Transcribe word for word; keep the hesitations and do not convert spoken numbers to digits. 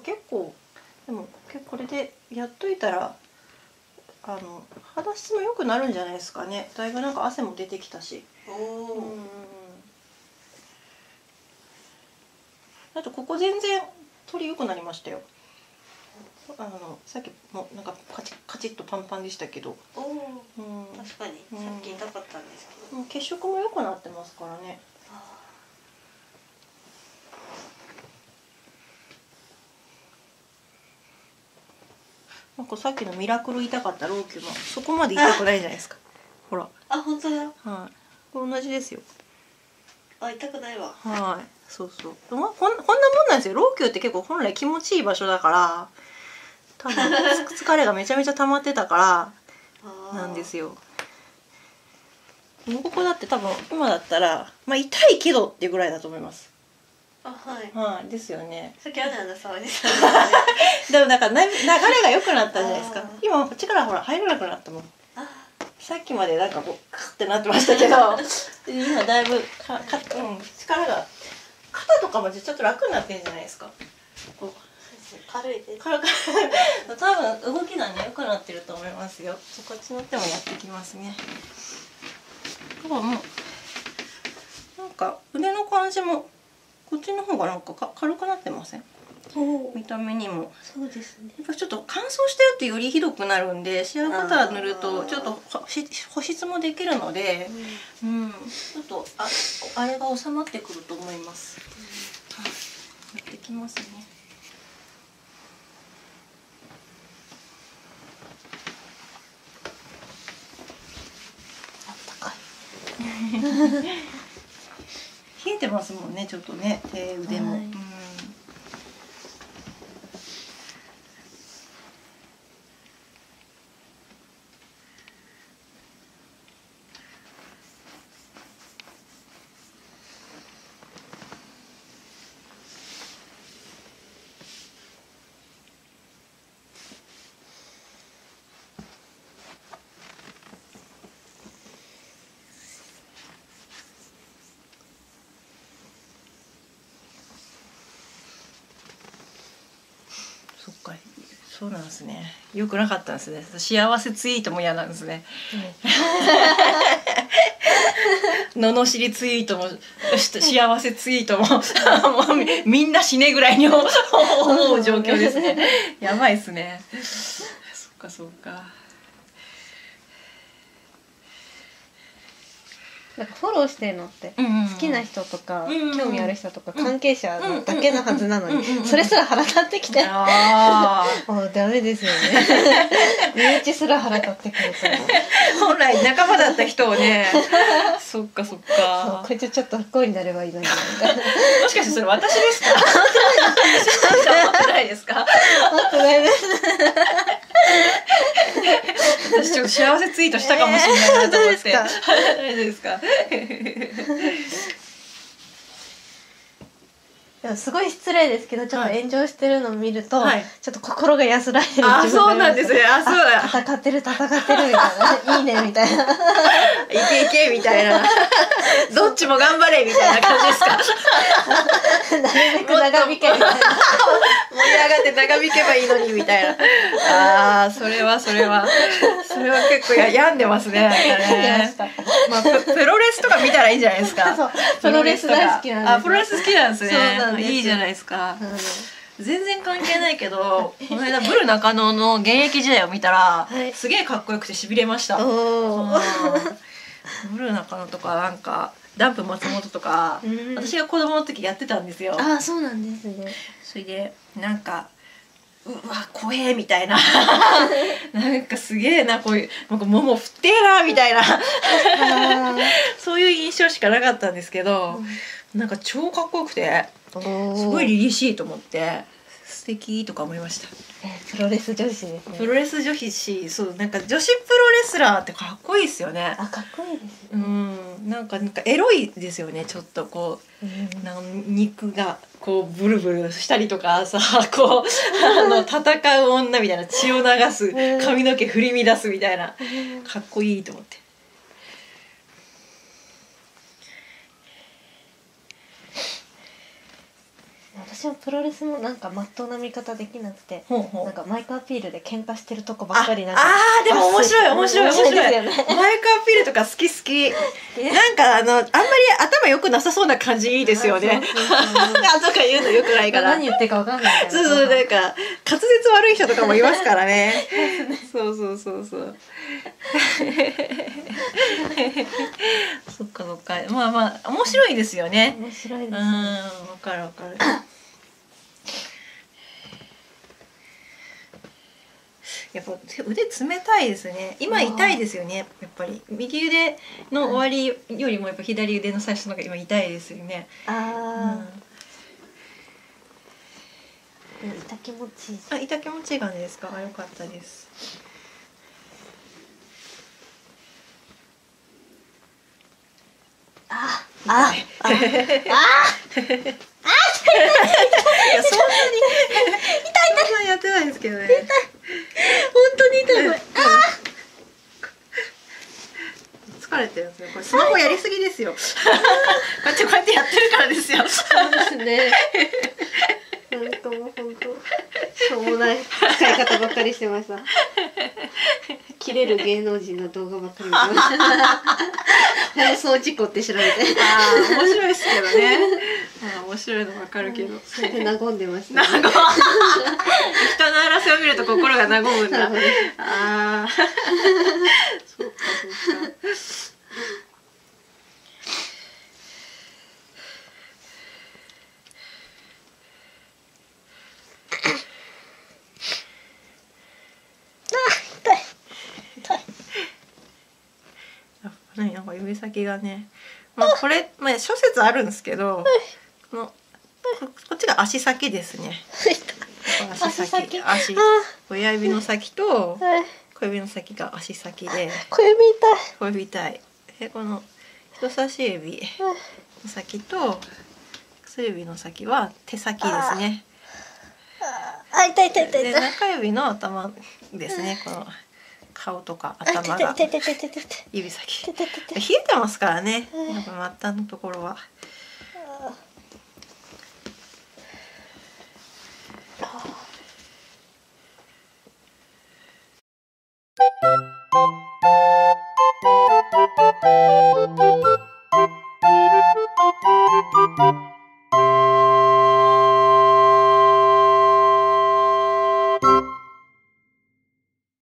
結構でもこれでやっといたらあの肌質も良くなるんじゃないですかね。だいぶなんか汗も出てきたし。 おお、 うん、あとここ全然取り良くなりましたよ。あのさっきもなんかカチッカチッとパンパンでしたけど、 おお、 うん、 確かにさっき痛かったんですけど、 もう血色も良くなってますからね。なんかさっきのミラクル痛かったローキュもそこまで痛くないじゃないですか。ほら。 あ、本当だ。 はい。これ同じですよ。 あ、痛くないわ。 はい。そうそう。こんこんこんなもんなんですよ。ローキュって結構本来気持ちいい場所だから、多分疲れがめちゃめちゃ溜まってたからなんですよ。ここだって多分今だったらまあ痛いけどっていうぐらいだと思います。 あ、はい。 はい、ですよね。 さっきあるんだ騒いでた。 でもだから流れが良くなったじゃないですか。今こっちからほら入らなくなったもん。さっきまでなんかこうカッてなってましたけど、今だいぶかか、うん、力が肩とかもちょっと楽になってんじゃないですか。こう軽いです。 軽く多分動きがね良くなってると思いますよ。こっちの手もやってきますね。もうなんか腕の感じもこっちの方がなんかか軽くなってません？見た目にも。 そうですね。 やっぱちょっと乾燥してるとよりひどくなるんで、シアーバター塗るとちょっと保湿もできるので、うん、うん、ちょっとああれが収まってくると思います。うん、やってきますね。 あったかい。 冷えてますもんね、ちょっとね、手腕も。はい、うん、そっか、そうなんですね。良くなかったんですね。幸せツイートも嫌なんですね。ののしりツイートも幸せツイートももうみんな死ねぐらいに思う状況ですね。やばいですね。そっかそっか。 なんかフォローしてるのって好きな人とか興味ある人とか関係者だけのはずなのに、それすら腹立ってきて、あもうダメですよね。身内すら腹立ってくるから。 本来仲間だった人をね。そっかそっか。 こいつちょっと不幸になればいいのに。もしかしてそれ私ですか？思ってないですか？ 思ってないです。 私ちょっと幸せツイートしたかもしれないなと思って。大丈夫ですか？ でもすごい失礼ですけど、ちょっと炎上してるのを見ると、はい、ちょっと心が安らいでる。 あ、そうなんですね。あ、そうだ。 戦ってる戦ってるみたいな、いいねみたいな。いけいけみたいな。どっちも頑張れみたいな感じですか。 なるべく長引けみたいな。盛り上がって長引けばいいのにみたいな。ああ、それはそれはそれは結構や病んでますね。まあプロレスとか見たらいいじゃないですか。 そう、プロレス大好きなんです。 あ、プロレス好きなんですね。いいじゃないですか。全然関係ないけど、この間ブル中野の現役時代を見たら、はい、すげえかっこよくてしびれました。ブル中野とかなんかダンプ松本とか、私が子供の時やってたんですよ。 あ、そうなんですね。 それでなんかうわ怖えみたいななんかすげえなこういうなんか桃振ってえなみたいなそういう印象しかなかったんですけど、うん、なんか超かっこよくてすごい凛々しいと思って素敵とか思いました。 えー、プロレス女子ですね。 プロレス女子、そうなんか女子プロレスラーってかっこいいですよね。 あ、かっこいいですね。 うん、なんかなんかエロいですよね。ちょっとこう、うん、なんか肉がこうブルブルしたりとかさ、こうあの戦う女みたいな血を流す、髪の毛振り乱すみたいなかっこいいと思って。 私私はプロレスもなんかまっとうな見方できなくて、 ほうほう、 なんかマイクアピールで喧嘩してるとこばっかりなんか、 ああーでも面白い面白い面白いですよね。 マイクアピールとか好き好きなんかあのあんまり頭良くなさそうな感じいいですよね。 そうそうそうあとか言うの良くないから何言ってるかわかんないみたいな。 そうそう、なんか滑舌悪い人とかもいますからね。そうそうそうそう。そっかそっか、まあまあ面白いですよね。 面白いです、ね。 うん、わかるわかる。やっぱ腕冷たいですね。今痛いですよね。やっぱり右腕の終わりよりもやっぱ左腕の最初のが今痛いですよね。 ああ、 うん、 痛気持ちいい。 あ、痛気持ちいい感じですか。あ、よかったです。 ああああああいや、そんなにそんなにやってないですけどね。 本当に痛い。あ疲れてるんですよ。これスマホやりすぎですよ。こうやってこうやってやってるからですよ。 そうですね。なんかもう本当しょうもない使い方ばっかりしてました。切れる芸能人の動画ばっかり見てました。放送事故って調べて。 ああ、面白いですけどね。ああ、面白いのわかるけど。 それで和んでました、ね。 人の荒せを見ると心が和むんだ。ああ、そうかそうか。ね、なんか指先がね、まあこれ、まあ、諸説あるんですけど、このここっちが足先ですね。足先、足、親指の先と小指の先が足先で、 小指痛い。 小指痛い。でこの人差し指の先と薬指の先は手先ですね。 あ、痛い痛い痛いで痛い。 中指の頭ですね。この顔とか頭が指先。冷えてますからね。やっぱ末端のところは。